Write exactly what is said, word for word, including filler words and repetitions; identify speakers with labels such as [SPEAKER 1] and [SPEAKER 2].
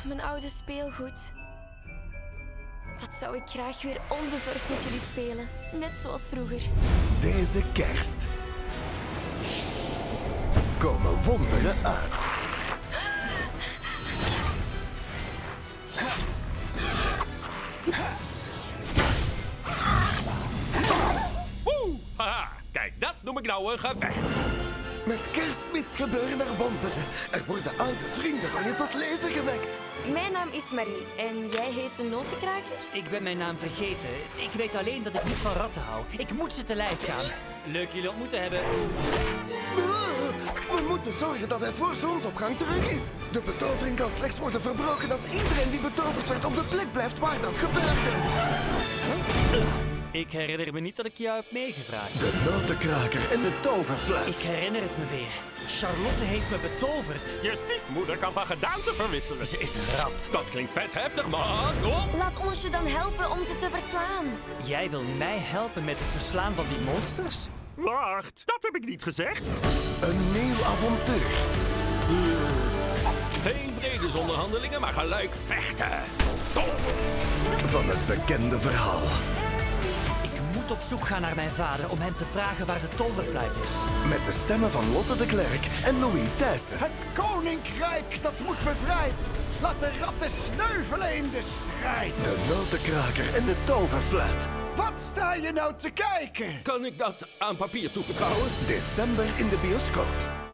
[SPEAKER 1] mijn oude speelgoed. Wat zou ik graag weer onbezorgd met jullie spelen. Net zoals vroeger.
[SPEAKER 2] Deze kerst komen wonderen uit.
[SPEAKER 3] Woe! Haha, kijk, dat noem ik nou een gevecht.
[SPEAKER 2] Met kerstmis gebeuren er wonderen. Er worden oude vrienden van je tot leven gewekt.
[SPEAKER 1] Mijn naam is Marie en jij heet de Notenkraker?
[SPEAKER 4] Ik ben mijn naam vergeten. Ik weet alleen dat ik niet van ratten hou. Ik moet ze te lijf gaan. Leuk jullie ontmoet te hebben.
[SPEAKER 2] We moeten zorgen dat hij voor zonsopgang terug is. De betovering kan slechts worden verbroken als iedereen die betoverd werd op de plek blijft waar dat gebeurde.
[SPEAKER 4] Ik herinner me niet dat ik jou heb meegevraagd.
[SPEAKER 2] De notenkraker en de toverfluit.
[SPEAKER 4] Ik herinner het me weer. Charlotte heeft me betoverd.
[SPEAKER 3] Je stiefmoeder kan van gedaante verwisselen.
[SPEAKER 4] Ze is een rat.
[SPEAKER 3] Dat klinkt vet heftig, maar kom.
[SPEAKER 1] Laat ons je dan helpen om ze te verslaan.
[SPEAKER 4] Jij wil mij helpen met het verslaan van die monsters?
[SPEAKER 3] Wacht, dat heb ik niet gezegd.
[SPEAKER 2] Een nieuw avontuur.
[SPEAKER 3] Geen vredesonderhandelingen, maar gelijk vechten.
[SPEAKER 2] Van het bekende verhaal.
[SPEAKER 4] Ik moet op zoek gaan naar mijn vader om hem te vragen waar de toverfluit is.
[SPEAKER 2] Met de stemmen van Lotte de Klerk en Louis Thijssen.
[SPEAKER 5] Het koninkrijk dat moet bevrijd. Laat de ratten sneuvelen in de strijd.
[SPEAKER 2] De notenkraker en de toverfluit.
[SPEAKER 5] Wat sta je nou te kijken?
[SPEAKER 3] Kan ik dat aan papier toevertrouwen?
[SPEAKER 2] December in de bioscoop.